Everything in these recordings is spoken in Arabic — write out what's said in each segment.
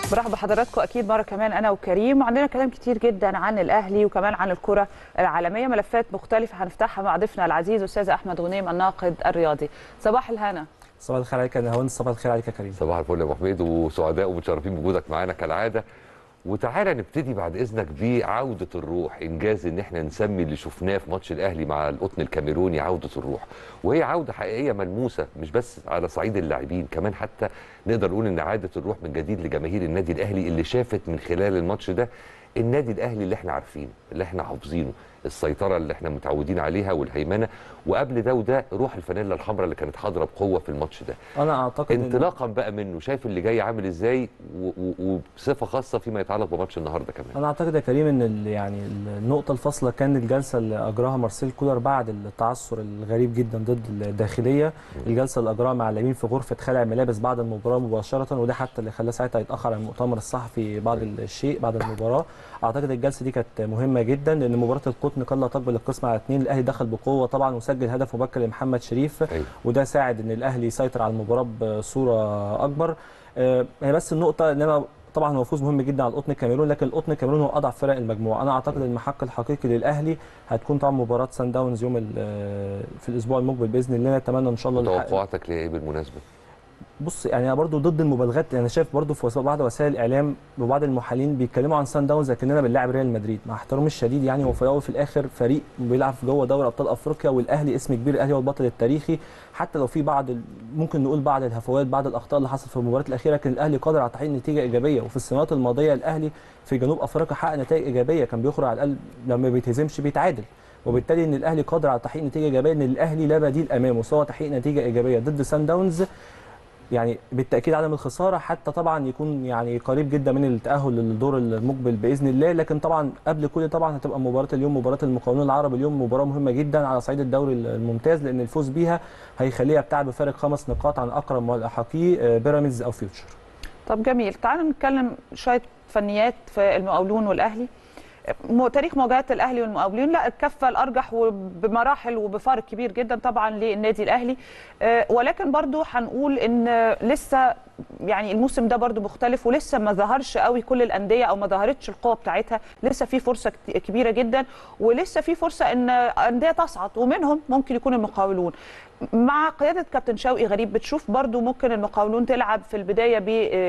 برحب بحضراتكم اكيد مره كمان انا وكريم، وعندنا كلام كتير جدا عن الاهلي وكمان عن الكره العالميه، ملفات مختلفه هنفتحها مع ضيفنا العزيز استاذ احمد غنيم الناقد الرياضي. صباح الهنا. صباح الخير عليك يا نهاوند، صباح الخير عليك يا كريم. صباح الفل يا ابو حميد، وسعداء ومتشرفين بوجودك معانا كالعاده. وتعالى نبتدي بعد اذنك بعوده الروح، انجاز ان احنا نسمي اللي شفناه في ماتش الاهلي مع القطن الكاميروني عوده الروح، وهي عوده حقيقيه ملموسه مش بس على صعيد اللاعبين، كمان حتى نقدر نقول ان عاده الروح من جديد لجماهير النادي الاهلي اللي شافت من خلال الماتش ده النادي الاهلي اللي احنا عارفينه اللي احنا حافظينه، السيطره اللي احنا متعودين عليها والهيمنه، وقبل ده وده روح الفانيلا الحمراء اللي كانت حاضره بقوه في الماتش ده. انا اعتقد انطلاقا بقى منه شايف اللي جاي عامل ازاي، وبصفه خاصه فيما يتعلق بماتش النهارده كمان. انا اعتقد يا كريم ان يعني النقطه الفاصله كان الجلسه اللي اجراها مارسيل كولر بعد التعثر الغريب جدا ضد الداخليه، الجلسه اللي اجراها مع اللاعبين في غرفه خلع الملابس بعد المباراه مباشره، وده حتى اللي خلاه ساعتها يتاخر عن المؤتمر الصحفي بعض الشيء بعد المباراه. اعتقد الجلسه دي كانت مهمه جدا لان مباراه القطن كان لا تقبل القسم على 2، الاهلي دخل بقوه طبعا وسجل هدف مبكر لمحمد شريف، وده ساعد ان الاهلي يسيطر على المباراه بصوره اكبر. هي بس النقطه ان انا طبعا هو فوز مهم جدا على القطن الكاميرون، لكن القطن الكاميرون هو اضعف فرق المجموعه. انا اعتقد المحك الحقيقي للاهلي هتكون طبعا مباراه سان داونز يوم في الاسبوع المقبل باذن الله. نتمنى ان شاء الله. توقعاتك لايه بالمناسبه؟ بص يعني انا برضو ضد المبالغات، انا شايف برضو في بعض وسائل الاعلام وبعض المحللين بيتكلموا عن سان داونز لكننا بنلاعب ريال مدريد، مع احترامي الشديد يعني هو في الاول وفي الاخر فريق بيلعب في جوه دوري ابطال افريقيا، والاهلي اسم كبير، الاهلي هو البطل التاريخي، حتى لو في بعض ممكن نقول بعض الهفوات بعض الاخطاء اللي حصلت في المباريات الاخيره، لكن الاهلي قادر على تحقيق نتيجه ايجابيه. وفي السنوات الماضيه الاهلي في جنوب افريقيا حقق نتائج ايجابيه، كان بيخرج على الاقل لما بيتهزمش بيتعادل، وبالتالي ان الاهلي قادر على تحقيق نتيجه ايجابيه، ان الاهلي لا بديل امامه سوى تحقيق نتيجه ايجابيه ضد سان داونز. يعني بالتاكيد عدم الخساره حتى طبعا يكون يعني قريب جدا من التاهل للدور المقبل باذن الله، لكن طبعا قبل كل طبعا هتبقى مباراه اليوم مباراه المقاولون العرب اليوم مباراه مهمه جدا على صعيد الدوري الممتاز، لان الفوز بيها هيخليها يبتعد بفارق 5 نقاط عن اقرب ملاحقيه بيراميدز او فيوتشر. طب جميل، تعالوا نتكلم شويه فنيات في المقاولون والاهلي. تاريخ مواجهات الاهلي والمقاولين لا الكفه الارجح وبمراحل وبفارق كبير جدا طبعا للنادي الاهلي، ولكن برضو هنقول ان لسه يعني الموسم ده برضو مختلف ولسه ما ظهرش قوي كل الانديه او ما ظهرتش القوه بتاعتها، لسه في فرصه كبيره جدا ولسه في فرصه ان انديه تصعد ومنهم ممكن يكون المقاولون. مع قياده كابتن شوقي غريب بتشوف برضو ممكن المقاولون تلعب في البدايه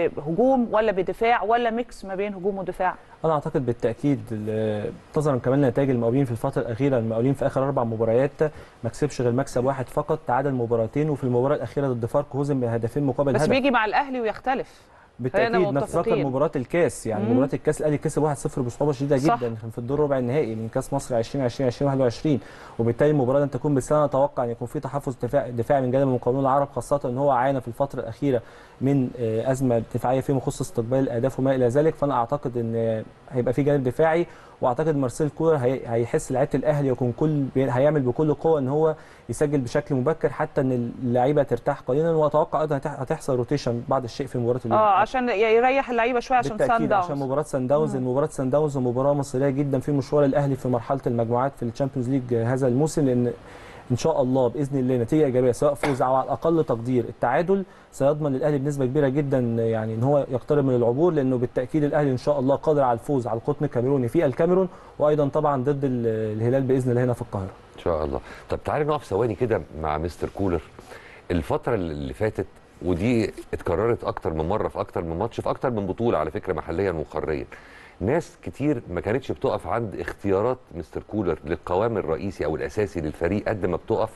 بهجوم ولا بدفاع ولا ميكس ما بين هجوم ودفاع؟ انا اعتقد بالتاكيد نظرا كمان لنتائج المقاولين في الفتره الاخيره، المقاولين في اخر 4 مباريات ما كسبش غير مكسب واحد فقط، تعادل مباراتين، وفي المباراه الاخيره ضد فاركو هزم بهدفين مقابل هدف. بس بيجي مع الاهلي ويختلف بالتاكيد، نفس مباراه الكاس يعني مباراه الكاس الاهلي كسب 1-0 بصعوبه شديده جدا في الدور ربع النهائي من كاس مصر 2020-2021، وبالتالي المباراه لن تكون بالسنه. اتوقع ان يكون في تحفظ دفاعي من جانب المقاولون العرب، خاصه ان هو عانى في الفتره الاخيره من ازمه دفاعيه فيما يخص استقبال الاهداف وما الى ذلك، فانا اعتقد ان هيبقى في جانب دفاعي، واعتقد مارسيل كولر هيحس لعيبه الاهلي ويكون هيعمل بكل قوه ان هو يسجل بشكل مبكر حتى ان اللعيبه ترتاح قليلا، واتوقع ايضا هتحصل روتيشن بعض الشيء في مباراه اليوم عشان يريح اللعيبه شويه عشان سان داونز، عشان مباراه سان داونز. مباراه سان داونز مباراه مصيريه جدا في مشوار الاهلي في مرحله المجموعات في الشامبيونز ليج هذا الموسم، لان ان شاء الله باذن الله نتيجه ايجابيه سواء فوز او على اقل تقدير التعادل سيضمن للاهلي بنسبه كبيره جدا يعني ان هو يقترب من العبور، لانه بالتاكيد الاهلي ان شاء الله قادر على الفوز على القطن الكاميروني في الكاميرون، وايضا طبعا ضد الهلال باذن الله هنا في القاهره ان شاء الله. طب تعالى نقف ثواني كده مع مستر كولر. الفتره اللي فاتت ودي اتكررت اكتر من مره في اكتر من ماتش في اكتر من بطوله على فكره محليا وقاريا، ناس كتير ما كانتش بتقف عند اختيارات مستر كولر للقوام الرئيسي او الاساسي للفريق قد ما بتقف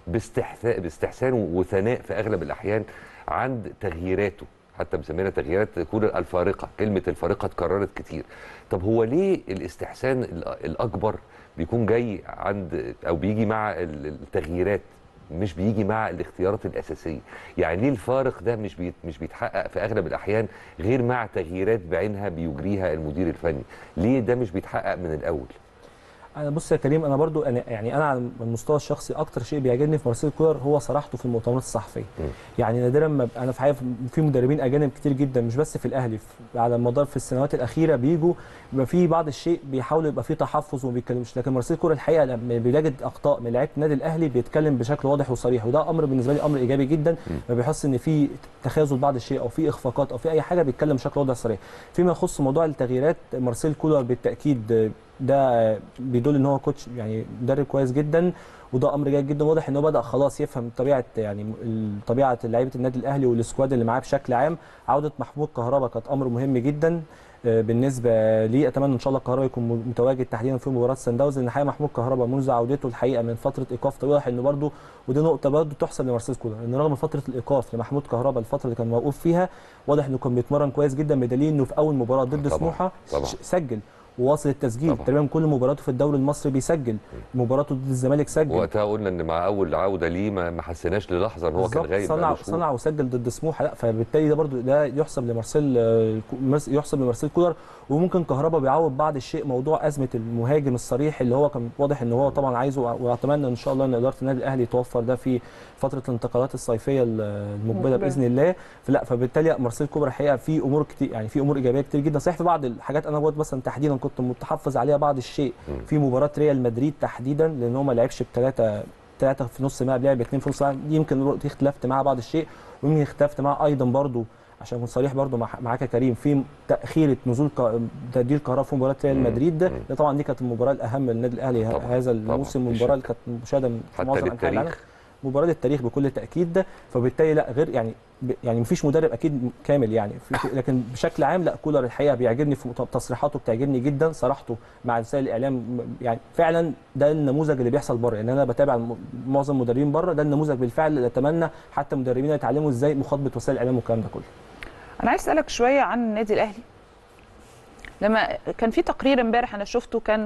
باستحسان وثناء في اغلب الاحيان عند تغييراته، حتى مسمينا تغييرات كولر الفارقه، كلمه الفارقه اتكررت كتير. طب هو ليه الاستحسان الاكبر بيكون جاي عند او بيجي مع التغييرات مش بيجي مع الاختيارات الاساسيه؟ يعني ليه الفارق ده مش بيتحقق في اغلب الاحيان غير مع تغييرات بعينها بيجريها المدير الفني؟ ليه ده مش بيتحقق من الاول؟ انا بص يا كريم، انا برضو انا على المستوى الشخصي اكتر شيء بيعجبني في مارسيل كولر هو صراحته في المؤتمرات الصحفيه. يعني نادرا ما انا في حقيقه في مدربين اجانب كتير جدا مش بس في الاهلي، على مدار في السنوات الاخيره بيجوا بيبقى في بعض الشيء بيحاولوا يبقى في تحفظ وما بيتكلمش، لكن مارسيل كولر الحقيقه لما بيجد اخطاء من لعيبه النادي الاهلي بيتكلم بشكل واضح وصريح، وده امر بالنسبه لي امر ايجابي جدا. ما بيحس ان في تخاذل بعض الشيء او في اخفاقات او في اي حاجه، بيتكلم بشكل واضح وصريح. فيما يخص موضوع التغييرات، مارسيل كولر بالتاكيد ده بيدل ان هو كوتش يعني مدرب كويس جدا، وده امر جيد جدا. واضح ان هو بدا خلاص يفهم طبيعه طبيعه لعيبه النادي الاهلي والسكواد اللي معاه بشكل عام. عوده محمود كهربا كانت امر مهم جدا بالنسبه لي. اتمنى ان شاء الله كهربا يكون متواجد تحديدا في مباراه سان داونز، لان الحقيقه محمود كهربا منذ عودته الحقيقه من فتره ايقاف طويله، انه برده ودي نقطه برده تحسب لمارسيل كولر، ان رغم فتره الايقاف لمحمود كهربا الفتره اللي كان موقوف فيها، واضح انه كان بيتمرن كويس جدا، بدليل انه في اول مباراه ضد سموحه سجل وواصل التسجيل تقريبا كل مباراته في الدوري المصري بيسجل. مباراته ضد الزمالك سجل، وقتها قلنا ان مع اول عوده ليه ما حسيناش للحظه ان هو كان غايب، صنع وسجل ضد سموحه. لا فبالتالي ده برده ده يحسب لمارسيل كولر. وممكن كهربا بيعوض بعض الشيء موضوع ازمه المهاجم الصريح اللي هو كان واضح ان هو طبعا عايزه، واتمنى ان شاء الله ان اداره النادي الاهلي توفر ده في فتره الانتقالات الصيفيه المقبله باذن الله. فبالتالي مارسيل كولر الحقيقه في امور كتير، يعني في امور ايجابيه كتير جدا. صحيح في بعض الحاجات انا مثلا تحديدا كنت متحفظ عليها بعض الشيء في مباراه ريال مدريد تحديدا، لان هو ما لعبش ثلاثه في نص ملعب، لعب اثنين في نص ملعب. دي يمكن اختلفت معاه بعض الشيء، ويمكن اختلفت معاه ايضا برضو عشان اكون صريح برضو معاك يا كريم في تاخير نزول تبديل كهربا في مباراه ريال مدريد ده طبعا دي كانت المباراه الاهم للنادي الاهلي هذا الموسم، المباراه اللي كانت مشاهده في معظم انحاء العالم، مباراه التاريخ بكل تاكيد ده. فبالتالي لا غير يعني مفيش مدرب اكيد كامل يعني لكن بشكل عام لا كولر الحقيقه بيعجبني في تصريحاته، بتعجبني جدا صراحته مع رسائل الاعلام. يعني فعلا ده النموذج اللي بيحصل بره، يعني انا بتابع معظم المدربين بره، ده النموذج بالفعل اللي اتمنى حتى مدربين يتعلموا ازاي مخاطبه وسائل الاعلام والكلام ده كله. انا عايز اسالك شويه عن النادي الاهلي. لما كان في تقرير امبارح انا شفته، كان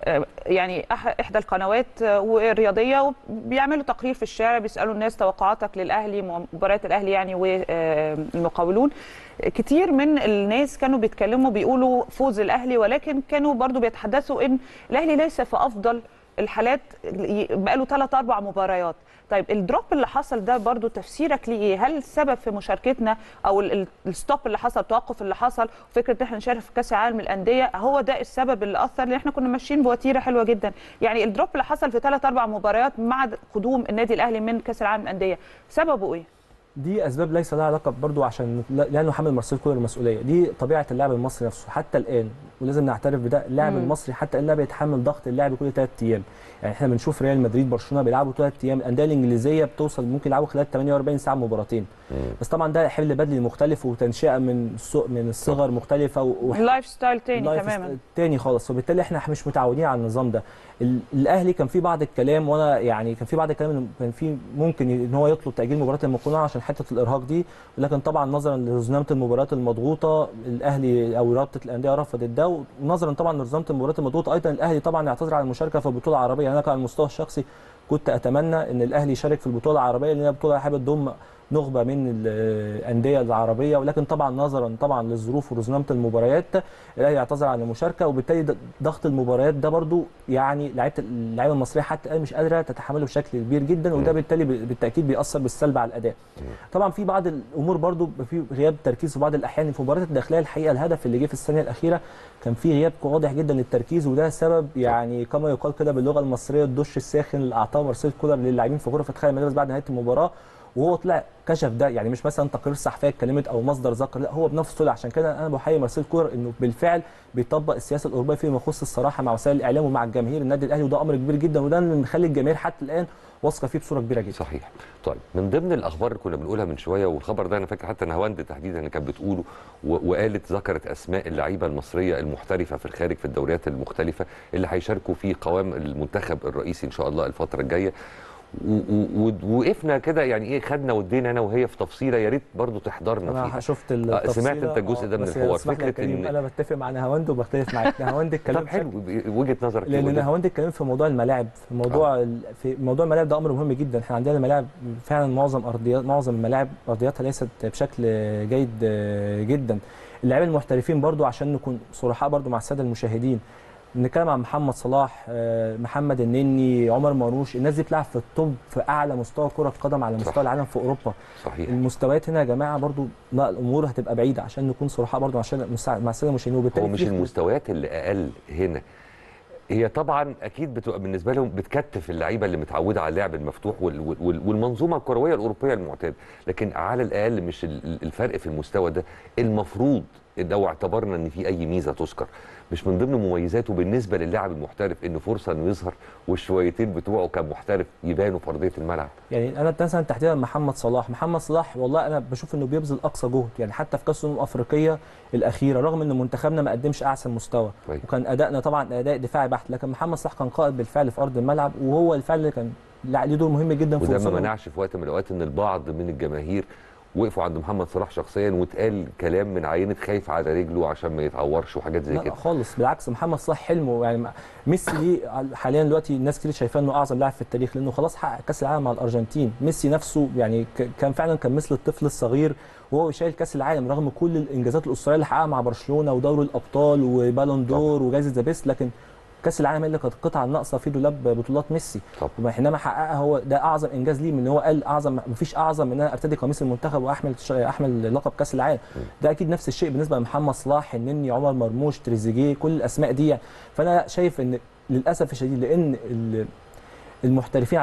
يعني احدى القنوات الرياضيه وبيعملوا تقرير في الشارع بيسالوا الناس توقعاتك للاهلي، مباريات الاهلي يعني والمقاولون. كتير من الناس كانوا بيتكلموا بيقولوا فوز الاهلي، ولكن كانوا برضو بيتحدثوا ان الاهلي ليس في افضل الحالات، بقاله 3-4 مباريات. طيب الدروب اللي حصل ده برضو تفسيرك ليه ايه؟ هل السبب في مشاركتنا او الستوب اللي حصل، التوقف اللي حصل، فكره ان احنا نشارك في كاس العالم للانديه هو ده السبب اللي اثر؟ لان احنا كنا ماشيين بوتيره حلوه جدا. يعني الدروب اللي حصل في 3-4 مباريات مع قدوم النادي الاهلي من كاس العالم للانديه سببه ايه؟ دي اسباب ليس لها علاقه برضو عشان لا نحمل مارسيل كولر المسؤوليه، دي طبيعه اللاعب المصري نفسه حتى الان، ولازم نعترف بده. اللاعب المصري حتى الان بيتحمل ضغط اللعب كل 3 ايام. يعني احنا بنشوف ريال مدريد برشلونه بيلعبوا 3 ايام، الانديه الانجليزيه بتوصل ممكن يلعبوا خلال 48 ساعه مباراتين. بس طبعا ده حمل بدني مختلف وتنشئه من الصغر مختلفه اللايف ستايل تاني تماما تاني خالص، وبالتالي احنا مش متعودين على النظام ده. الاهلي كان في بعض الكلام، وانا يعني كان في بعض الكلام كان في ممكن ان هو يطلب تاجيل مباراه المقاولون عشان حته الارهاق دي، ولكن طبعا نظرا لرزنامه المباريات المضغوطه الاهلي او رابطه الانديه رفضت ده، ونظرا طبعا لرزنامه المباريات المضغوطه ايضا الاهلي طبعا يعتذر عن المشاركه في البطوله العربيه. انا على المستوى الشخصي كنت اتمنى ان الاهلي يشارك في البطوله العربيه، لان هي بطوله حابه تضم نخبه من الانديه العربيه، ولكن طبعا نظرا طبعا للظروف ورزنامه المباريات الاهلي يعتذر عن المشاركه، وبالتالي ضغط المباريات ده برضو يعني اللعيبه المصريه حتى الان مش قادره تتحمله بشكل كبير جدا، وده بالتالي بالتاكيد بيأثر بالسلب على الاداء. طبعا في بعض الامور برضو في غياب تركيز في بعض الاحيان في المباريات الداخليه. الحقيقه الهدف اللي جه في الثانيه الاخيره كان في غياب واضح جدا للتركيز، وده سبب يعني كما يقال كده باللغه المصريه الدش الساخن اللي اعطاه مارسيل كولر للاعبين في غرفه خلع الملابس بعد نهايه المباراه، وهو طلع كشف ده. يعني مش مثلا تقرير صحفيه اتكلمت او مصدر ذكر، لا هو بنفسه طلع. عشان كده انا بحيي مارسيل كولر انه بالفعل بيطبق السياسه الاوروبيه فيما يخص الصراحه مع وسائل الاعلام ومع الجماهير النادي الاهلي، وده امر كبير جدا، وده اللي مخلي الجماهير حتى الان واثقه فيه بصوره كبيره جدا. صحيح. طيب من ضمن الاخبار اللي كنا بنقولها من شويه، والخبر ده انا فاكر حتى نهاوند تحديدا اللي كانت بتقوله وقالت ذكرت اسماء اللعيبه المصريه المحترفه في الخارج في الدوريات المختلفه اللي هيشاركوا في قوام المنتخب الرئيسي ان شاء الله الفتره الجايه. ووقفنا كده يعني ايه، خدنا ودينا انا وهي في تفصيله، يا ريت برضه تحضرنا فيها. انا شفت التفصيله. سمعت انت الجزء ده من الحوار، فكره ان انا بتفق مع نهاوند وبختلف معاك. نهاوند الكلام طب حلو وجهه نظرك، لان نهاوند الكلام في موضوع الملاعب، في موضوع الملاعب ده امر مهم جدا. احنا عندنا ملاعب فعلا معظم الملاعب ارضياتها ليست بشكل جيد جدا. اللاعبين المحترفين برضو عشان نكون صرحاء برضو مع الساده المشاهدين، نتكلم عن محمد صلاح، محمد النني، عمر مرموش، الناس دي بتلعب في التوب في اعلى مستوى كره قدم على مستوى العالم في اوروبا. صحيح. المستويات هنا يا جماعه برضو لا الامور هتبقى بعيده عشان نكون صراحه برضو عشان مع الساده المشاهدين. وبالتالي هو مش المستويات اللي اقل هنا، هي طبعا اكيد بتبقى بالنسبه لهم بتكتف اللعيبه اللي متعوده على اللعب المفتوح والمنظومه الكرويه الاوروبيه المعتاده، لكن على الاقل مش الفرق في المستوى ده المفروض لو اعتبرنا ان في اي ميزه تذكر مش من ضمن مميزاته بالنسبه للاعب المحترف ان فرصه انه يظهر والشويتين بتوعه كمحترف يبانوا في ارضيه الملعب. يعني انا مثلا تحديدا محمد صلاح والله انا بشوف انه بيبذل اقصى جهد، يعني حتى في كاس الامم الافريقيه الاخيره رغم ان منتخبنا ما قدمش احسن مستوى وكان ادائنا طبعا اداء دفاعي بحت، لكن محمد صلاح كان قائد بالفعل في ارض الملعب وهو الفعل اللي كان ليه دور مهم جدا في وده ما منعش في وقت من الاوقات ان البعض من الجماهير وقفوا عند محمد صلاح شخصيا واتقال كلام من عينه خايف على رجله عشان ما يتعورش وحاجات زي كده. لا خالص بالعكس، محمد صلاح حلمه يعني ميسي دي حاليا دلوقتي الناس كتير شايفاه انه اعظم لاعب في التاريخ لانه خلاص حقق كاس العالم مع الارجنتين. ميسي نفسه يعني كان فعلا كان مثل الطفل الصغير وهو شايل كاس العالم رغم كل الانجازات الاسطوريه اللي حققها مع برشلونه ودوري الابطال وبالون دور وجائزه ذا بيست، لكن كاس العالم اللي كانت القطعه الناقصه في دولاب بطولات ميسي. حينما حققها هو ده اعظم انجاز ليه، من ان هو قال اعظم مفيش اعظم من ان انا ارتدي قميص المنتخب واحمل لقب كاس العالم. ده اكيد نفس الشيء بالنسبه لمحمد صلاح، النني، عمر مرموش، تريزيجيه، كل الاسماء دي يعني. فانا شايف ان للاسف الشديد لان المحترفين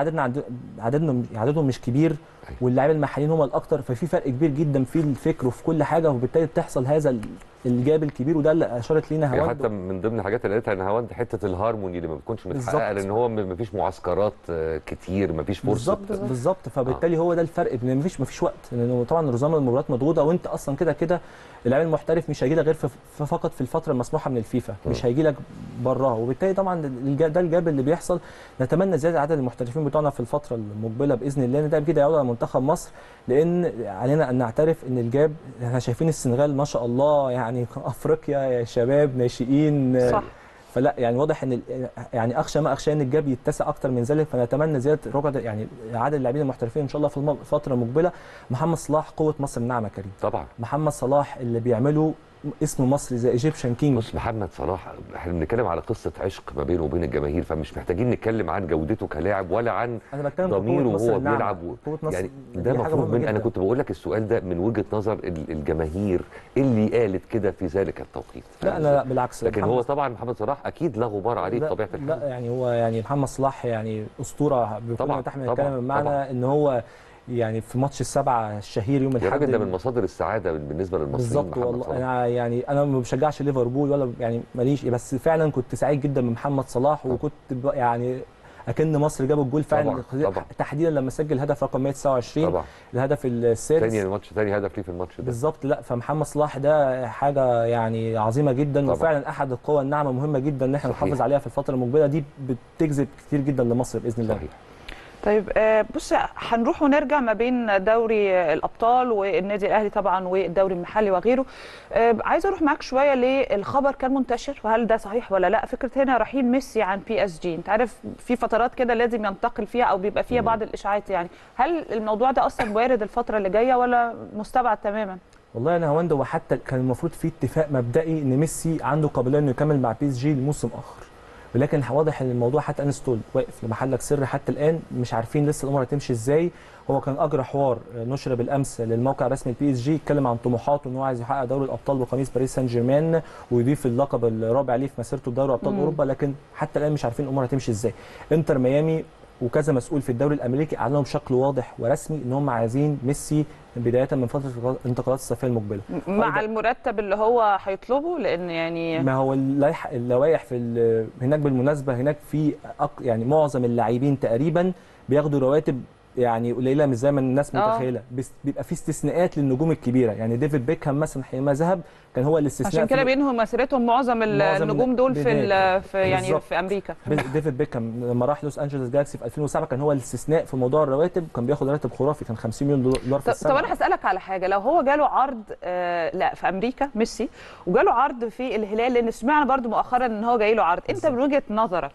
عددهم مش كبير واللاعبين المحليين هم الاكثر، ففي فرق كبير جدا في الفكر وفي كل حاجه وبالتالي بتحصل هذا الجاب الكبير وده اللي اشارت لينا هواند. حتى من ضمن الحاجات اللي قالتها ان هواند حته الهارموني اللي ما بتكونش متحققه لان هو ما فيش معسكرات كتير، ما فيش فرصه بالظبط فبالتالي هو ده الفرق، ان ما فيش وقت لانه طبعا نظام المباريات مضغوطه وانت اصلا كده اللاعب المحترف مش هيجي لك غير فقط في الفتره المسموحه من الفيفا، مش هيجي لك براها، وبالتالي طبعا ده الجاب اللي بيحصل. نتمنى زياده عدد المحترفين بتوعنا في الفتره المقبله باذن الله ان ده كده يعود على منتخب مصر، لان علينا ان نعترف ان الجاب احنا شايفين السنغال ما شاء الله يعني افريقيا يا شباب ناشئين صح. فلا يعني واضح ان يعني اخشى ما اخشى ان الجاب يتسع اكتر من ذلك، فنتمنى زياده رقعه يعني عدد اللاعبين المحترفين ان شاء الله في الفتره المقبله. محمد صلاح قوه مصر الناعمه كريم طبعا. محمد صلاح اللي بيعمله اسم مصري زي ايجيبشن كينج. بص محمد صلاح احنا بنتكلم على قصه عشق ما بينه وبين الجماهير، فمش محتاجين نتكلم عن جودته كلاعب ولا عن ضميره وهو بيلعب يعني ده مفروض من انا كنت بقول لك السؤال ده من وجهه نظر الجماهير اللي قالت كده في ذلك التوقيت. لا بالعكس، لكن هو طبعا محمد صلاح اكيد لا غبار عليه بطبيعه الحال. لا يعني هو يعني محمد صلاح يعني اسطوره بكل ما تحمل الكلمه بمعنى ان هو يعني في ماتش السبعه الشهير يوم الاحد ده من مصادر السعاده بالنسبه للمصريين. بالظبط والله انا ما بشجعش ليفربول ولا يعني ماليش، بس فعلا كنت سعيد جدا بمحمد صلاح وكنت يعني اكن مصر جابوا الجول فعلا طبعا. تحديدا لما سجل هدف رقم 129 طبعا. الهدف السادس ثاني هدف ليه في الماتش ده بالظبط. لا فمحمد صلاح ده حاجه يعني عظيمه جدا طبعا. وفعلا احد القوى الناعمه مهمه جدا ان احنا نحافظ عليها في الفتره المقبله دي بتجذب كتير جدا لمصر باذن الله. صحيح. طيب بص هنروح ونرجع ما بين دوري الابطال والنادي الاهلي طبعا والدوري المحلي وغيره. عايزه اروح معاك شويه للخبر كان منتشر وهل ده صحيح ولا لا، فكره هنا رحيل ميسي عن PSG. انت عارف في فترات كده لازم ينتقل فيها او بيبقى فيها بعض الاشاعات، يعني هل الموضوع ده اصلا وارد الفتره اللي جايه ولا مستبعد تماما؟ والله انا هوند هو حتى كان المفروض في اتفاق مبدئي ان ميسي عنده قابليه انه يكمل مع PSG لموسم اخر، ولكن واضح ان الموضوع حتى انستول واقف لمحلك سر حتى الان، مش عارفين لسه الامور هتمشي ازاي. هو كان اجرى حوار نشر بالامس للموقع الرسمي PSG يتكلم عن طموحاته ان هو عايز يحقق دوري الابطال بقميص باريس سان جيرمان ويضيف اللقب الرابع ليه في مسيرته بدوري ابطال اوروبا، لكن حتى الان مش عارفين الامور هتمشي ازاي. انتر ميامي وكذا مسؤول في الدوري الامريكي اعلنوا بشكل واضح ورسمي ان هم عايزين ميسي بدايه من فتره الانتقالات الصيفيه المقبله مع المرتب اللي هو هيطلبه، لان يعني ما هو اللوائح في هناك بالمناسبه هناك في يعني معظم اللاعبين تقريبا بياخدوا رواتب يعني قليله مش زي ما الناس متخيله، بيبقى في استثناءات للنجوم الكبيره، يعني ديفيد بيكهام مثلا حينما ذهب كان هو الاستثناء، عشان كده بينهم مسيرتهم معظم النجوم دول في يعني في امريكا. ديفيد بيكهام لما راح لوس انجلوس جالاكسي في 2007 كان هو الاستثناء في موضوع الرواتب، كان بياخد راتب خرافي كان 50 مليون دولار في السنه. طب انا هسالك على حاجه، لو هو جاله عرض لا في امريكا ميسي وجاله عرض في الهلال، لان سمعنا برده مؤخرا ان هو جاي له عرض، انت من وجهه نظرك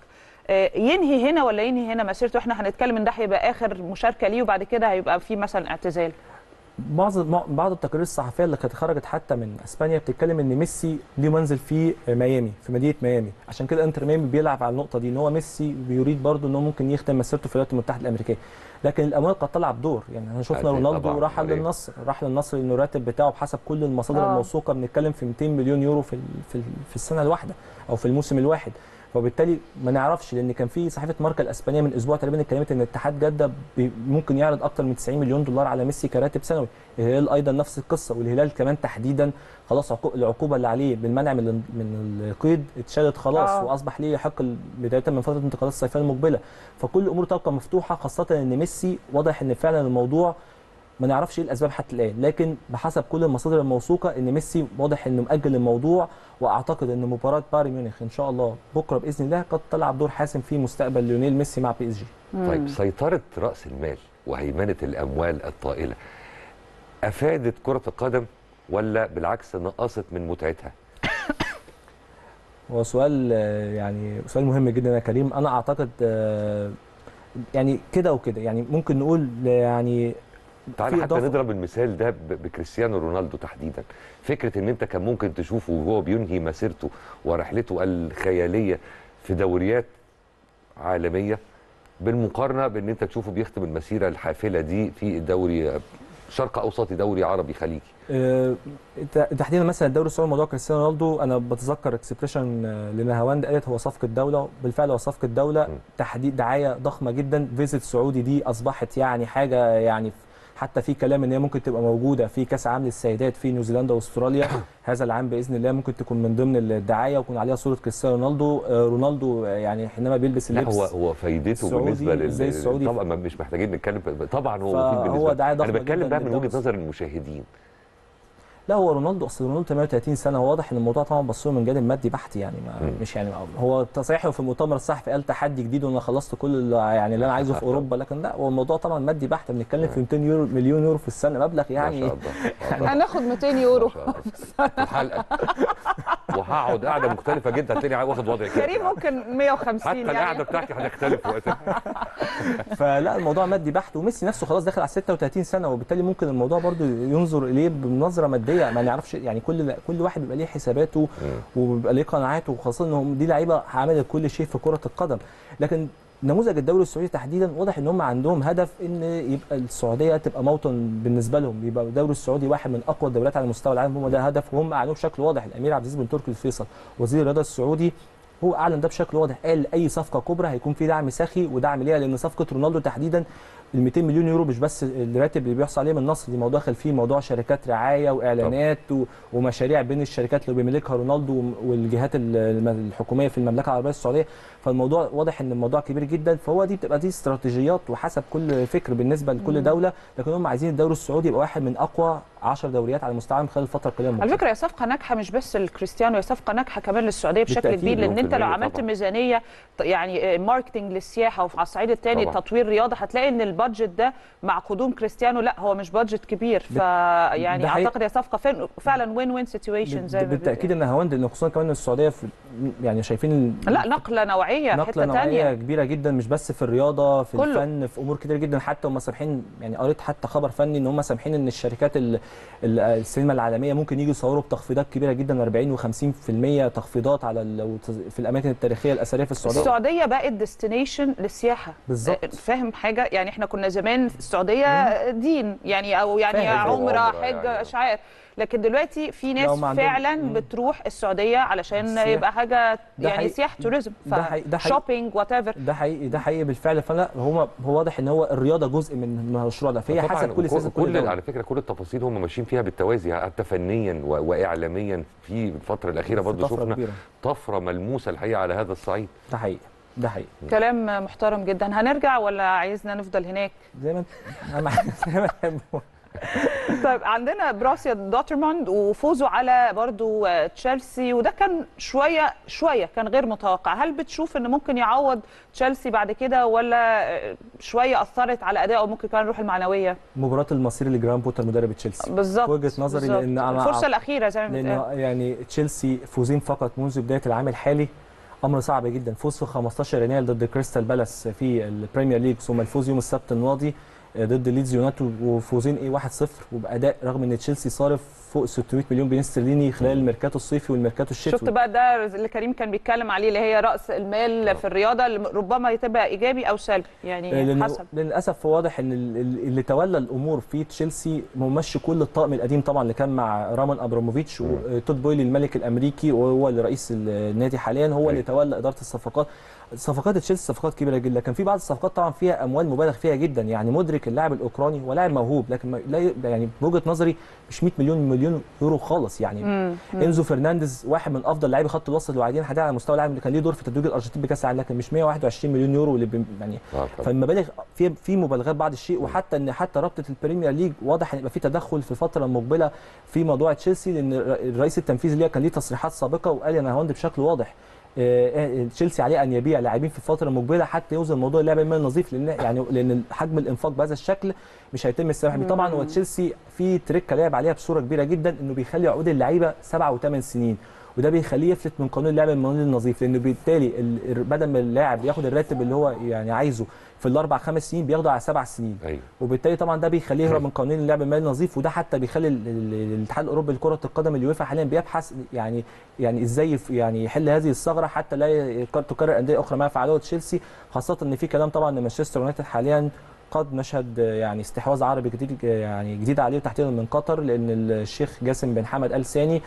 ينهي هنا ولا ينهي هنا مسيرته؟ احنا هنتكلم ان ده هيبقى اخر مشاركه ليه وبعد كده هيبقى في مثلا اعتزال. بعض التقارير الصحفيه اللي كانت خرجت حتى من اسبانيا بتتكلم ان ميسي ليه منزل في ميامي، في مدينه ميامي، عشان كده انتر ميامي بيلعب على النقطه دي، ان هو ميسي بيريد برضه ان هو ممكن يختم مسيرته في الولايات المتحده الامريكيه. لكن الاموال قد تلعب دور، يعني احنا شفنا رونالدو راح للنصر انه الراتب بتاعه بحسب كل المصادر الموثوقه بنتكلم في 200 مليون يورو في السنه الواحده او في الموسم الواحد. وبالتالي ما نعرفش، لان كان في صحيفه ماركا الاسبانيه من اسبوع تقريبا اتكلمت ان اتحاد جده ممكن يعرض اكثر من 90 مليون دولار على ميسي كراتب سنوي. الهلال ايضا نفس القصه، والهلال كمان تحديدا خلاص العقوبه اللي عليه بالمنع من القيد اتشالت خلاص، واصبح ليه يحق بدايه من فتره الانتقالات الصيفيه المقبله. فكل الامور تبقى مفتوحه، خاصه ان ميسي واضح ان فعلا الموضوع ما نعرفش ايه الاسباب حتى الان، لكن بحسب كل المصادر الموثوقه ان ميسي واضح انه مأجل الموضوع. واعتقد ان مباراه بايرن ميونخ ان شاء الله بكره باذن الله قد تلعب دور حاسم في مستقبل ليونيل ميسي مع PSG. طيب سيطره راس المال وهيمنه الاموال الطائله افادت كره القدم ولا بالعكس نقصت من متعتها؟ هو سؤال يعني سؤال مهم جدا يا كريم. انا اعتقد يعني كده وكده، يعني ممكن نقول يعني تعالى حتى نضرب المثال ده بكريستيانو رونالدو تحديدا. فكره ان انت كان ممكن تشوفه وهو بينهي مسيرته ورحلته الخياليه في دوريات عالميه، بالمقارنه بان انت تشوفه بيختم المسيره الحافله دي في الدوري شرق اوسطي، دوري عربي خليجي. تحديدا مثلا الدوري السعودي، موضوع كريستيانو رونالدو انا بتذكر اكسبريشن لنهاوند قالت هو صفقه دوله، بالفعل هو صفقه دوله، تحديد دعايه ضخمه جدا. فيزيت سعودي دي اصبحت يعني حاجه، يعني حتى في كلام ان هي ممكن تبقى موجوده في كاس عالم للسيدات في نيوزيلندا واستراليا هذا العام باذن الله، ممكن تكون من ضمن الدعايه ويكون عليها صوره كريستيانو رونالدو. رونالدو يعني حينما بيلبس اللبس هو فايدته بالنسبه للسعودي طبعا مش محتاجين نتكلم، طبعا هو مفيد بالنسبه دعايه ضخمه. انا بتكلم بقى من وجهه نظر المشاهدين. لا هو رونالدو، اصل رونالدو 38 سنه، هو واضح ان الموضوع طبعا بصوا من جانب مادي بحت، يعني مش يعني هو تصريحه في المؤتمر الصحفي قال تحدي جديد وانا خلصت كل اللي انا عايزه في اوروبا، لكن لا هو الموضوع طبعا مادي بحت، بنتكلم في 200 مليون يورو في السنه، مبلغ يعني هناخد 200 يورو في الحلقه وهقعد قاعده مختلفه جدا، هتلاقيني واخد وضعي كده. كريم ممكن 150 حتى يعني القعده بتاعتي هتختلف وقتها. فلا الموضوع مادي بحت، وميسي نفسه خلاص داخل على 36 سنه، وبالتالي ممكن الموضوع برضو ينظر اليه بنظره ماديه، ما نعرفش يعني كل واحد بيبقى ليه حساباته وبيبقى ليه قناعاته، وخاصه ان دي لعيبه عملت كل شيء في كره القدم. لكن نموذج الدوري السعودي تحديدا واضح ان هم عندهم هدف ان يبقى السعوديه تبقى موطن بالنسبه لهم، يبقى الدوري السعودي واحد من اقوى الدوريات على مستوى العالم، هم ده هدف، وهم اعلنوه بشكل واضح. الامير عبد العزيز بن تركي الفيصل وزير الرياضه السعودي هو اعلن ده بشكل واضح، قال اي صفقه كبرى هيكون في دعم سخي ودعم ليها، لان صفقه رونالدو تحديدا ال 200 مليون يورو مش بس الراتب اللي بيحصل عليه من النصر، دي موضوع داخل فيه موضوع شركات رعايه واعلانات ومشاريع بين الشركات اللي بيملكها رونالدو والجهات الحكوميه في المملكه العربيه السعوديه. فالموضوع واضح ان الموضوع كبير جدا، فهو دي بتبقى دي استراتيجيات وحسب كل فكر بالنسبه لكل دوله، لكن هم عايزين الدوري السعودي يبقى واحد من اقوى 10 دوريات على مستوى العالم خلال الفتره القليله. على فكره هي صفقه ناجحه مش بس لكريستيانو، هي صفقه ناجحه كمان للسعوديه بشكل كبير، لان انت لو عملت ميزانيه يعني ماركتنج للسياحه وعلى الصعيد الثاني تطوير رياضه، هتلاقي ان البادجت ده مع قدوم كريستيانو لا هو مش بادجت كبير، فيعني اعتقد هي صفقه فعلا وين وين سيتويشن زي بالتاكيد ان هوند، ان خصوصا كمان السعوديه يعني شايفين لا نقله نوعيه حته ثانيه كبيره جدا، مش بس في الرياضه، في كله. الفن، في امور كتير جدا، حتى هم سامحين، يعني قريت حتى خبر فني ان هم سامحين ان الشركات السينما العالميه ممكن يجوا يصوروا بتخفيضات كبيره جدا، 40 و50% تخفيضات على في الاماكن التاريخيه الاثريه في السعوديه. السعوديه بقت ديستنيشن للسياحه بالظبط، فاهم حاجه؟ يعني احنا كنا زمان في السعوديه دين يعني او يعني عمره حج اشعار، لكن دلوقتي في ناس فعلا بتروح السعوديه علشان يبقى حاجه يعني سياحه توريزم، شوبينج وات ايفر. ده حقيقي بالفعل. فلا هو واضح ان هو الرياضه جزء من المشروع ده، فهي حسب كل سياسه كل على فكره كل التفاصيل هم ماشيين فيها بالتوازي، حتى فنيا واعلاميا. في الفتره الاخيره برضه شفنا طفره ملموسه الحقيقه على هذا الصعيد. ده حقيقي. كلام محترم جدا. هنرجع ولا عايزنا نفضل هناك؟ زي ما انت طيب عندنا بروسيا دورتموند وفوزه على برضو تشيلسي، وده كان شويه كان غير متوقع. هل بتشوف ان ممكن يعوض تشيلسي بعد كده، ولا شويه اثرت على ادائه وممكن كمان الروح المعنويه؟ مباراه المصير لجرام بوتر مدرب تشيلسي بالظبط، وجهه نظري، لان الفرصه الاخيره زي ما بتقول، يعني تشيلسي فوزين فقط منذ بدايه العام الحالي، امر صعب جدا. فوز في 15 يناير ضد كريستال بالاس في البريمير ليج، ثم الفوز يوم السبت الماضي. ضد ليدز يونايتد وفوزين 1-0 وباداء رغم ان تشيلسي صارف فوق 600 مليون جنيه استرليني خلال الميركاتو الصيفي والميركاتو الشتوي. شفت بقى ده اللي كريم كان بيتكلم عليه، اللي هي راس المال في الرياضه اللي ربما تبقى ايجابي او سلبي، يعني حسب. للاسف واضح ان اللي تولى الامور في تشيلسي ممشي كل الطاقم القديم طبعا اللي كان مع رامان ابراموفيتش وتود بويلي الملك الامريكي وهو اللي رئيس النادي حاليا، هو اللي تولى اداره الصفقات. صفقات تشيلسي صفقات كبيره جدا، لكن في بعض الصفقات طبعا فيها اموال مبالغ فيها جدا. يعني مدرك اللاعب الاوكراني ولاعب موهوب، لكن لا يعني بوجهه نظري مش 100 مليون يورو خالص. يعني انزو فرنانديز واحد من افضل لاعبي خط الوسط اللي قاعدين حاليا على مستوى العالم، اللي كان ليه دور في تتويج الارجنتين بكاس العالم، لكن مش 121 مليون يورو اللي يعني فالمبالغ في مبالغات بعض الشيء. وحتى ان رابطه البريمير ليج واضح ان يبقى في تدخل في الفتره المقبله في موضوع تشيلسي، لان الرئيس التنفيذي ليها كان ليه تصريحات سابقه وقال انا هوند بشكل واضح تشيلسي عليه ان يبيع لاعبين في الفتره المقبله حتى يوزن موضوع اللعب المالي النظيف، لان حجم الانفاق بهذا الشكل مش هيتم السماح بيه. طبعا هو تشيلسي في تريكه لعب عليها بصوره كبيره جدا، انه بيخلي عقود اللعيبه 7 و8 سنين، وده بيخليه يفلت من قانون اللعب المالي النظيف، لانه بالتالي بدل ما اللاعب ياخد الراتب اللي هو يعني عايزه في ال4 5 سنين بياخده على 7 سنين. أيوة. وبالتالي طبعا ده بيخليه يهرب من قانون اللعب المالي النظيف، وده حتى بيخلي الاتحاد الاوروبي لكره القدم اليويفا حاليا بيبحث يعني ازاي يعني يحل هذه الثغره حتى لا تكرر انديه اخرى ما فعلوه تشيلسي، خاصه ان في كلام طبعا ان مانشستر يونايتد حاليا قد نشهد يعني استحواذ عربي جديد عليه تحديدا من قطر، لان الشيخ جاسم بن حمد ال ثاني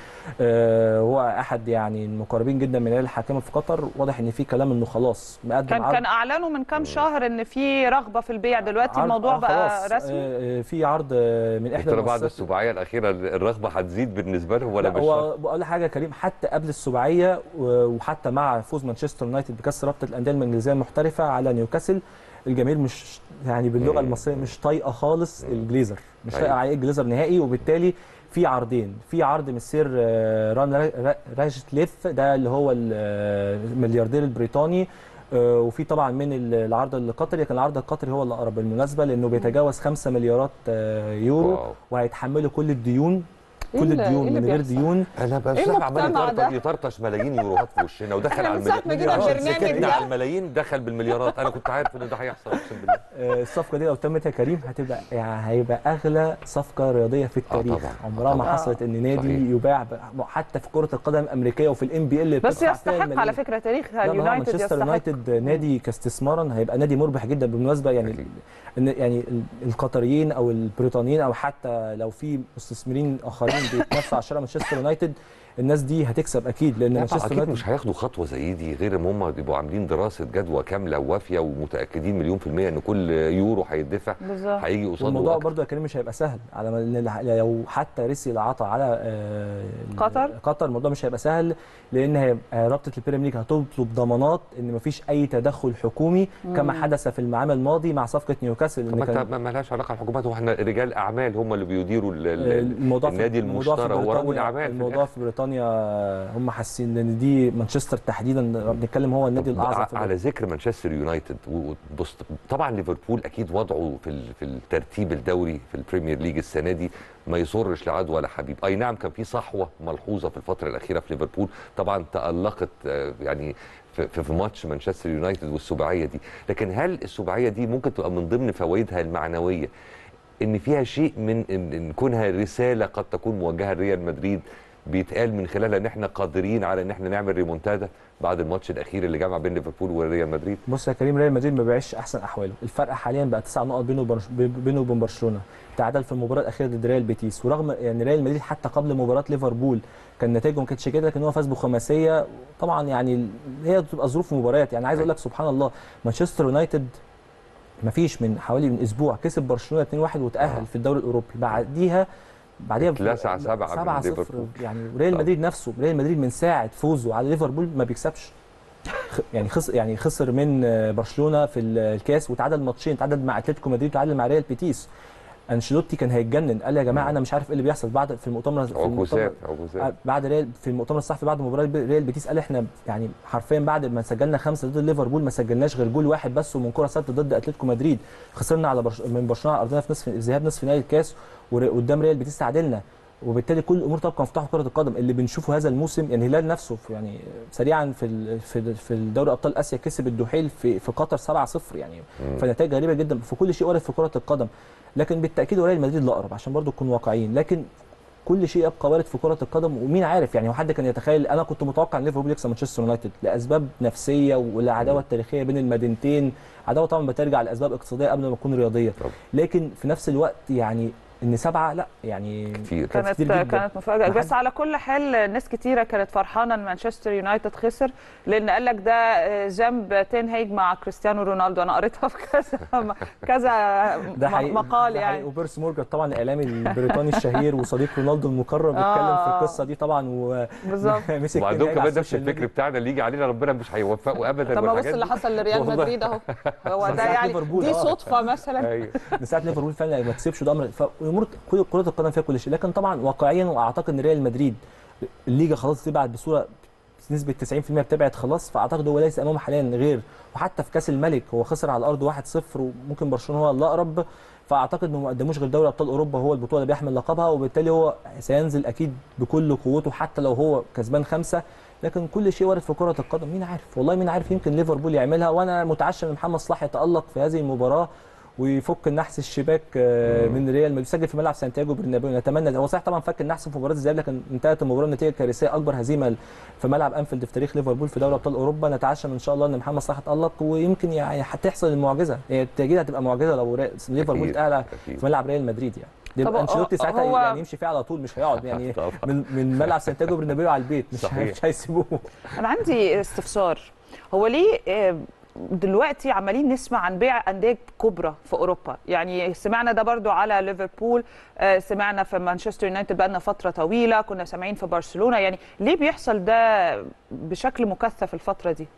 هو احد يعني المقربين جدا من الهيئه الحاكمه في قطر. واضح ان في كلام انه خلاص مقدم كان اعلنوا من كام شهر ان في رغبه في البيع، دلوقتي الموضوع بقى رسمي. في عرض من احدى بعد السباعيه الاخيره الرغبه هتزيد بالنسبه لهم ولا مش؟ هو بقول حاجه كريم، حتى قبل السباعيه وحتى مع فوز مانشستر يونايتد بكاس رابطه الانديه الانجليزيه المحترفه على نيوكاسل، الجماهير مش يعني باللغه المصريه مش طايقه خالص الجليزر، مش طايقه عليه الجليزر نهائي. وبالتالي في عرضين، في عرض من السير ران راجتليف ده اللي هو الملياردير البريطاني، وفي طبعا من العرض القطري، لكن العرض القطري هو الاقرب بالمناسبه لانه بيتجاوز 5 مليارات يورو وهيتحملوا كل الديون من غير ديون. انا بصراحه عمال يطرطش ملايين يوروهات في وشنا ودخل على المليارات، على الملايين دخل بالمليارات. انا كنت عارف ان ده هيحصل اقسم بالله. الصفقه دي لو تمت يا كريم هيبقى اغلى صفقه رياضيه في التاريخ. عمرها ما حصلت ان نادي يباع حتى في كره القدم الامريكيه وفي الام بي ال بس يستحق على فكره تاريخ اليونايتد. مانشستر يونايتد نادي كاستثمارا هيبقى نادي مربح جدا بالمناسبه. يعني القطريين او البريطانيين او حتى لو في مستثمرين اخرين بيتنافسوا على شراء مانشستر يونايتد، الناس دي هتكسب اكيد، لان مانشستر يونايتد مش هياخدوا خطوه زي دي غير ان هم يبقوا عاملين دراسه جدوى كامله ووافيه ومتاكدين مليون في الميه ان كل يورو هيدفع هيجي قصاده. الموضوع برضو يا كريم مش هيبقى سهل، على لو حتى رسي العطا على قطر الموضوع مش هيبقى سهل، لان رابطه البريمير ليج هتطلب ضمانات ان مفيش اي تدخل حكومي كما حدث في العام الماضي مع صفقه نيوكاسل. ما لهاش علاقه الحكومات، واحنا رجال اعمال هم اللي بيديروا النادي المشترك، هو رجل اعمال. الموضوع في بريطانيا هم حاسين ان دي مانشستر تحديدا بنتكلم هو النادي الاعظم. على ذكر مانشستر يونايتد، طبعا ليفربول اكيد وضعه في الترتيب الدوري في البريمير ليج السنه دي ما يصرش لعدوى ولا حبيب. اي نعم كان في صحوه ملحوظه في الفتره الاخيره في ليفربول، طبعا تالقت يعني في ماتش مانشستر يونايتد والسباعيه دي، لكن هل السباعيه دي ممكن تبقى من ضمن فوائدها المعنويه ان فيها شيء من ان كونها رساله قد تكون موجهه لريال مدريد بيتقال من خلالها ان احنا قادرين على ان احنا نعمل ريمونتادا بعد الماتش الاخير اللي جمع بين ليفربول وريال مدريد؟ بص يا كريم، ريال مدريد ما بيعيش احسن احواله، الفرق حاليا بقى 9 نقط بينه وبين برشلونه، تعادل في المباراه الاخيره ضد ريال بيتيس، ورغم يعني ريال مدريد حتى قبل مباراه ليفربول كان نتائجه ما كانتش كده، لكن هو فاز بخماسيه. طبعا يعني هي بتبقى ظروف مباريات، يعني عايز اقول لك سبحان الله مانشستر يونايتد ما فيش من حوالي اسبوع كسب برشلونه 2-1 وتاهل في الدوري الاوروبي، بعديها اتلسع 7-0 يعني. ريال مدريد نفسه، ريال مدريد من ساعه فوزه على ليفربول ما بيكسبش، يعني خسر من برشلونه في الكاس وتعادل ماتشين، تعادل مع اتلتيكو مدريد وتعادل مع ريال بيتيس. انشيلوتي كان هيتجنن، قال يا جماعه انا مش عارف ايه اللي بيحصل. بعد في المؤتمر بعد ريال في المؤتمر الصحفي بعد مباراه ريال بيتيس قال احنا يعني حرفيا بعد ما سجلنا 5 ضد ليفربول ما سجلناش غير جول واحد بس ومن كره ثابته ضد اتلتيكو مدريد، خسرنا على من برشلونه على ارضنا في الذهاب نصف نهائي الكاس، وقدام ريال بيتيس تعادلنا. وبالتالي كل الامور تبقى مفتوحه في كره القدم. اللي بنشوفه هذا الموسم يعني الهلال نفسه يعني سريعا في الدوري ابطال اسيا كسب الدحيل في قطر 7-0 يعني، فنتائج غريبه جدا في كل شيء وارد في كره القدم. لكن بالتاكيد ريال مدريد الاقرب عشان برضو نكون واقعيين، لكن كل شيء يبقى وارد في كره القدم. ومين عارف يعني، حد كان يتخيل؟ انا كنت متوقع ان ليفربول يكسب مانشستر يونايتد لاسباب نفسيه والعداوه التاريخيه بين المدينتين، عداوه طبعا بترجع لاسباب اقتصاديه قبل ما تكون رياضيه. لكن في نفس الوقت يعني ان 7 لا يعني كتير. كانت مفاجاه. بس على كل حال ناس كتيره كانت فرحانه ان مانشستر يونايتد خسر، لان قال لك ده ذنب تين هيج مع كريستيانو رونالدو. انا قريتها في كذا مقال يعني. وبيرس مورجان طبعا الاعلامي البريطاني الشهير وصديق رونالدو المقرب اتكلم في القصه دي طبعا بالظبط. وعندهم كمان نفس الفكر بتاعنا اللي يجي علينا ربنا مش هيوفقه ابدا. طب بص اللي حصل لريال مدريد اهو، هو ده يعني دي صدفه مثلا. ايوه ساعه ليفربول فعلا ما كسبش، ده امر امور كره القدم فيها كل شيء. لكن طبعا واقعيا واعتقد ان ريال مدريد الليجا خلاص تبعد بصوره نسبه 90% بتبعد خلاص، فاعتقد هو ليس امامه حاليا غير، وحتى في كاس الملك هو خسر على الارض 1-0 وممكن برشلونه هو الاقرب، فاعتقد انه ما قدموش غير دوري ابطال اوروبا هو البطوله اللي بيحمل لقبها، وبالتالي هو سينزل اكيد بكل قوته حتى لو هو كسبان 5. لكن كل شيء وارد في كره القدم، مين عارف والله مين عارف، يمكن ليفربول يعملها. وانا متعشم ان محمد صلاح يتالق في هذه المباراه ويفك النحس الشباك من ريال مدريد، يسجل في ملعب سانتياغو برنابيو. نتمنى، هو صحيح طبعا فك النحس في مباراه الذهاب لكن انتهت المباراه نتيجه كارثيه، اكبر هزيمه في ملعب انفيلد في تاريخ ليفربول في دوري ابطال اوروبا. نتعشم ان شاء الله ان محمد صلاح يتالق، ويمكن يعني هتحصل المعجزه، هي بالتاكيد هتبقى معجزه لو ليفربول اتأهل في ملعب ريال مدريد يعني. يبقى انشيلوتي ساعتها يعني يمشي فيه على طول، مش هيقعد يعني من ملعب سانتياغو برنابيو على البيت، مش هيسيبوه. انا عندي استفسار، هو ليه دلوقتي عمالين نسمع عن بيع انديه كبرى في اوروبا؟ يعني سمعنا ده برضو على ليفربول، سمعنا في مانشستر يونايتد بقالنا فتره طويله، كنا سامعين في برشلونه. يعني ليه بيحصل ده بشكل مكثف الفتره دي؟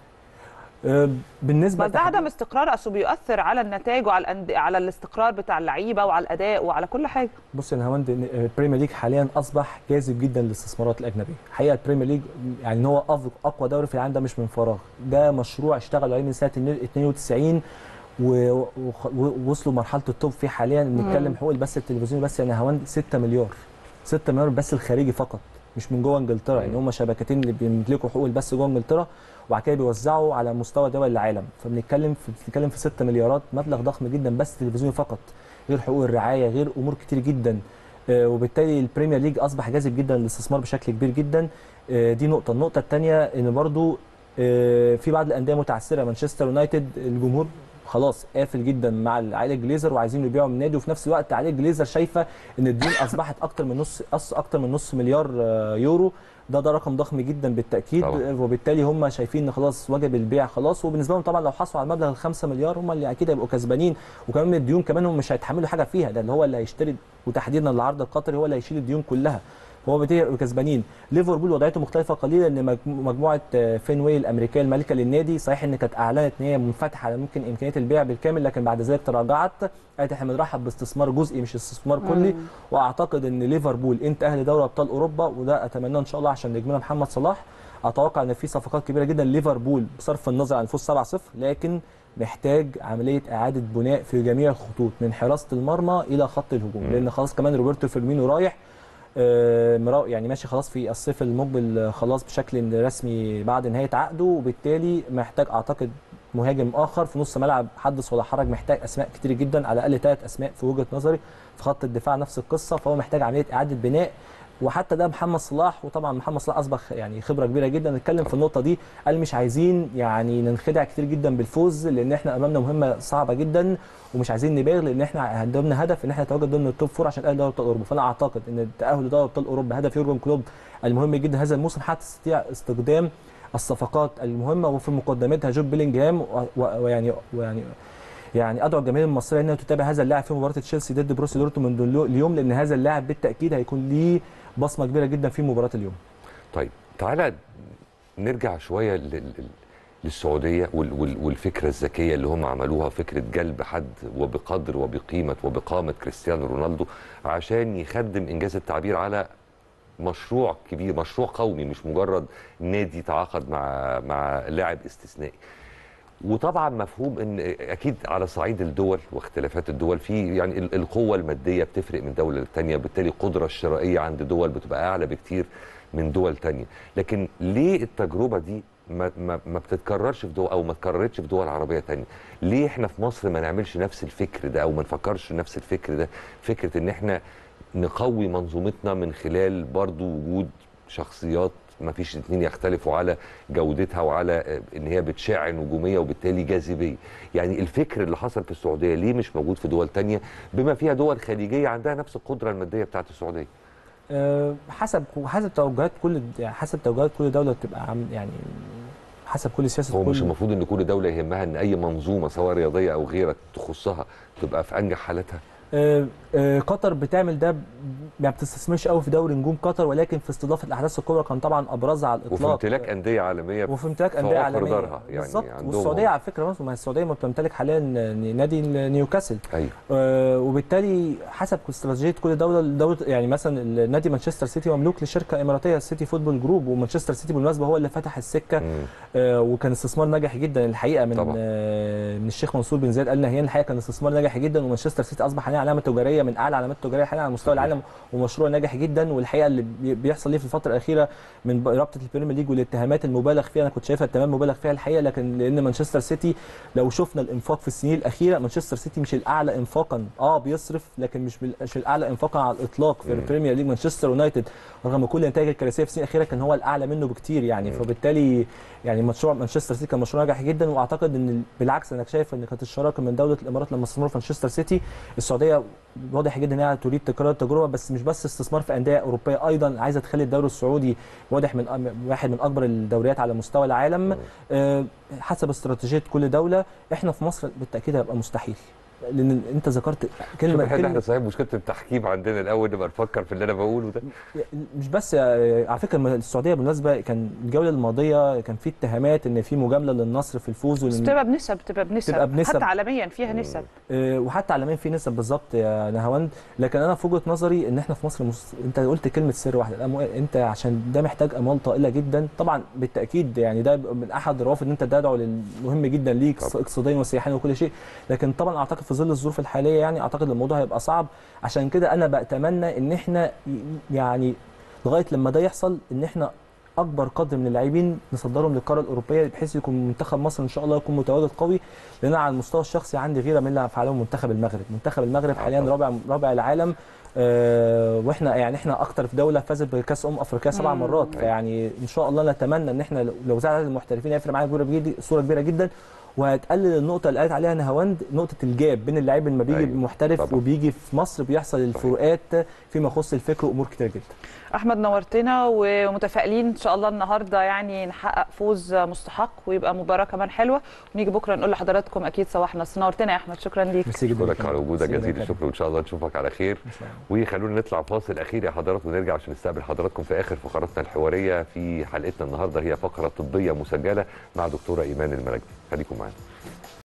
بالنسبه ده عدم استقرار اصله بيؤثر على النتائج وعلى الاستقرار بتاع اللعيبه وعلى الاداء وعلى كل حاجه. بص يا نهاوند، البريمير ليج حاليا اصبح جاذب جدا للاستثمارات الاجنبيه. حقيقه البريمير ليج يعني ان هو اقوى دوري في العالم ده مش من فراغ، ده مشروع اشتغلوا عليه من سنه 92 ووصلوا مرحله التوب فيه. حاليا بنتكلم حقوق البث التلفزيوني بس يا نهاوند 6 مليار، 6 مليار بس الخارجي فقط، مش من جوه انجلترا. يعني هم شبكتين اللي بيملكوا حقوق البث جوه انجلترا وبعد كده بيوزعوا على مستوى دول العالم، فبنتكلم في 6 مليارات، مبلغ ضخم جدا بس تلفزيوني فقط، غير حقوق الرعايه، غير امور كتير جدا. وبالتالي البريمير ليج اصبح جاذب جدا للاستثمار بشكل كبير جدا. دي نقطه. النقطه الثانيه ان برضو في بعض الانديه متعثره، مانشستر يونايتد الجمهور خلاص قافل جدا مع عائله جليزر وعايزين يبيعوا من النادي، وفي نفس الوقت عائله جليزر شايفه ان الديون اصبحت اكتر من نص مليار يورو. ده رقم ضخم جدا بالتاكيد طبعا. وبالتالي هم شايفين ان خلاص وجب البيع خلاص، وبالنسبه لهم طبعا لو حصلوا على مبلغ ال 5 مليار هم اللي اكيد هيبقوا كسبانين، وكمان من الديون كمان هم مش هيتحملوا حاجه فيها، ده اللي هو اللي هيشتري، وتحديدا العرض القطري هو اللي هيشيل الديون كلها، هو بيبقوا كسبانين. ليفربول وضعيته مختلفه قليلا، ان مجموعه فينواي الامريكيه المالكه للنادي صحيح ان كانت اعلنت ان هي منفتحه على ممكن امكانيه البيع بالكامل، لكن بعد ذلك تراجعت، قالت احنا بنرحب باستثمار جزئي مش استثمار كلي. واعتقد ان ليفربول انتهى لدوري ابطال اوروبا، وده اتمناه ان شاء الله عشان نجمنا محمد صلاح. اتوقع ان في صفقات كبيره جدا ليفربول بصرف النظر عن الفوز 7-0، لكن محتاج عمليه اعاده بناء في جميع الخطوط من حراسه المرمى الى خط الهجوم، لان خلاص كمان روبرتو فيرمينو رايح يعني ماشي خلاص في الصيف المقبل خلاص بشكل رسمي بعد نهايه عقده، وبالتالي محتاج اعتقد مهاجم اخر في نص ملعب حدث ولا حرج، محتاج اسماء كتير جدا، على الاقل 3 اسماء في وجهه نظري. في خط الدفاع نفس القصه، فهو محتاج عمليه اعاده بناء، وحتى ده محمد صلاح. وطبعا محمد صلاح اصبح يعني خبره كبيره جدا. نتكلم في النقطه دي، قال مش عايزين يعني ننخدع كتير جدا بالفوز، لان احنا امامنا مهمه صعبه جدا، ومش عايزين نبالغ، لان احنا عندنا هدف ان احنا نتواجد ضمن التوب فور عشان نتاهل دوري ابطال اوروبا. فانا اعتقد ان التاهل لدوري ابطال اوروبا هدف يورجن كلوب المهم جدا هذا الموسم، حتى تستطيع استخدام الصفقات المهمه، وفي مقدمتها جوب بيلينجهام. يعني ادعو الجماهير المصريه انها تتابع هذا اللاعب في مباراه تشيلسي ضد بروسيا دورتموند اليوم، لان هذا اللاعب بالتاكيد هيكون ليه بصمه كبيره جدا في مباراه اليوم. طيب تعالى نرجع شويه للسعوديه والفكره الذكيه اللي هم عملوها، فكره جلب حد وبقدر وبقيمه وبقامه كريستيانو رونالدو عشان يخدم انجاز التعبير على مشروع كبير، مشروع قومي، مش مجرد نادي تعاقد مع لاعب استثنائي. وطبعا مفهوم ان اكيد على صعيد الدول واختلافات الدول في يعني القوه الماديه بتفرق من دوله للتانيه، بالتالي القدره الشرائيه عند دول بتبقى اعلى بكتير من دول تانيه. لكن ليه التجربه دي ما بتتكررش في دول او ما اتكررتش في دول عربيه تانيه؟ ليه احنا في مصر ما نعملش نفس الفكر ده او ما نفكرش نفس الفكر ده؟ فكره ان احنا نقوي منظومتنا من خلال برضو وجود شخصيات ما فيش اتنين يختلفوا على جودتها وعلى ان هي بتشع نجوميه وبالتالي جاذبيه. يعني الفكر اللي حصل في السعوديه ليه مش موجود في دول تانية بما فيها دول خليجيه عندها نفس القدره الماديه بتاعت السعوديه؟ حسب توجهات كل، يعني حسب توجهات كل دوله بتبقى يعني حسب كل سياسه. هو مش المفروض ان كل دوله يهمها ان اي منظومه سواء رياضيه او غيرها تخصها تبقى في انجح حالاتها؟ قطر بتعمل ده، ما بتستثمرش قوي في دوري نجوم قطر، ولكن في استضافه الاحداث الكبرى كان طبعا ابرزها على الاطلاق، وفي امتلاك انديه عالميه، وفي امتلاك انديه عالميه يعني بالظبط. والسعوديه على فكره ما السعوديه ما بتمتلك حاليا نادي نيوكاسل. ايوه. وبالتالي حسب استراتيجيه كل دوله يعني مثلا نادي مانشستر سيتي مملوك لشركه اماراتيه سيتي فوتبول جروب، ومانشستر سيتي بالمناسبه هو اللي فتح السكه. وكان استثمار ناجح جدا الحقيقه من الشيخ منصور بن زايد ال نهيان. الحقيقه كان استثمار ناجح جدا، ومانشستر سيتي اصبح حاليا علامه تجاريه من اعلى علامات التجاريه حاليا على مستوى العالم، ومشروع ناجح جدا. والحقيقه اللي بيحصل ليه في الفتره الاخيره من رابطه البريمير ليج والاتهامات المبالغ فيها، انا كنت شايفها تمام مبالغ فيها الحقيقه، لكن لان مانشستر سيتي لو شفنا الانفاق في السنين الاخيره، مانشستر سيتي مش الاعلى انفاقا، بيصرف لكن مش الاعلى انفاقا على الاطلاق في البريمير ليج. مانشستر يونايتد رغم كل النتائج الكارثيه في السنين الاخيره كان هو الاعلى منه بكتير يعني. فبالتالي يعني مشروع مانشستر سيتي كان مشروع ناجح جدا، واعتقد ان بالعكس انا شايف ان كانت الشراكه من دوله الامارات لما استثمروا في مانشستر سيتي، السعوديه واضح جدا انها تريد تكرار التجربه، بس مش بس استثمار في انديه اوروبيه، ايضا عايزه تخلي الدوري السعودي واضح من واحد من اكبر الدوريات على مستوى العالم. حسب استراتيجيه كل دوله. احنا في مصر بالتاكيد هيبقى مستحيل، لان انت ذكرت كلمه احنا صحيح مشكله التحكيم عندنا الاول نبقى نفكر في اللي انا بقوله ده. مش بس على فكره السعوديه بالمناسبه كان الجوله الماضيه كان في اتهامات ان في مجامله للنصر في الفوز، بس بتبقى بنسب حتى عالميا فيها نسب. وحتى عالميا في نسب بالظبط يا نهاوند. لكن انا في وجهه نظري ان احنا في مصر انت قلت كلمه سر واحده، انت عشان ده محتاج اموال طائله جدا طبعا بالتاكيد، يعني ده من احد روافد ان انت تدعو للمهم جدا ليك اقتصاديا وسياحيا وكل شيء، لكن طبعا اعتقد في ظل الظروف الحاليه يعني اعتقد الموضوع هيبقى صعب. عشان كده انا بتمنى ان احنا يعني لغايه لما ده يحصل ان احنا اكبر قدر من اللاعبين نصدرهم للقاره الاوروبيه، بحيث يكون منتخب مصر ان شاء الله يكون متواجد قوي. لان انا على المستوى الشخصي عندي غيره من اللي فعله منتخب المغرب حاليا رابع العالم. واحنا يعني احنا اكتر في دوله فازت بكاس افريقيا 7 مرات. فيعني ان شاء الله نتمنى ان احنا لو زاد عدد المحترفين هيفرق معانا صوره كبيره جدا، وهتقلل النقطه اللي قالت عليها نهاوند، نقطه الجاب بين اللاعب لما بيجي محترف وبيجي في مصر بيحصل الفروقات فيما يخص الفكر وامور كتير جدا. احمد نورتنا، ومتفائلين ان شاء الله النهارده يعني نحقق فوز مستحق ويبقى مباراه كمان حلوه، ونيجي بكره نقول لحضراتكم اكيد صباح نصر. نورتنا يا احمد، شكرا ليك. اشكرك على وجودك جزيل الشكر، وان شاء الله نشوفك على خير. وخلونا نطلع فاصل اخير يا حضرات ونرجع عشان نستقبل حضراتكم في اخر فقراتنا الحواريه في حلقتنا النهارده، هي فقره طبيه مسجله مع دكتوره ايمان المراكبي. خليكم معانا.